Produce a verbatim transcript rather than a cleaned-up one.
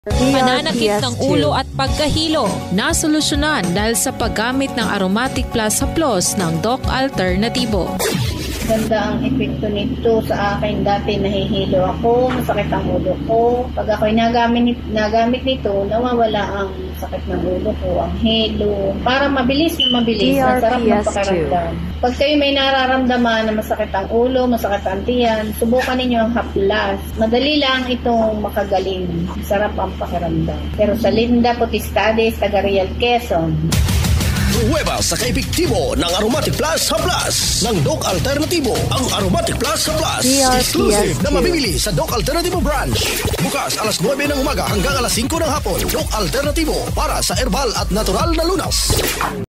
Pananakit ng ulo at pagkahilo, nasolusyonan dahil sa paggamit ng Aromatic Plus Haplos ng Doc Alternativo. Ganda ang epekto nito sa akin. Dati nahihilo ako, masakit ang ulo ko. Pag ako'y nagamit, nagamit nito, nawawala ang sakit ng ulo ko, ang hilo. Para mabilis na mabilis, ang sarap ng pakiramdam. Pag kayo may nararamdaman na masakit ang ulo, masakit ang tiyan, subukan ninyo ang Haplas. Madali lang itong makagaling. Sarap ang pakiramdam. Pero sa Linda Potestades, taga Real Quezon, Pruweba sa kaepektibo ng Aromatic Plus Haplas ng Doc Alternativo. Ang Aromatic Plus Haplas, exclusive na mabibili sa Doc Alternativo branch. Bukas alas nuwebe ng umaga hanggang alas singko ng hapon. Doc Alternativo para sa herbal at natural na lunas.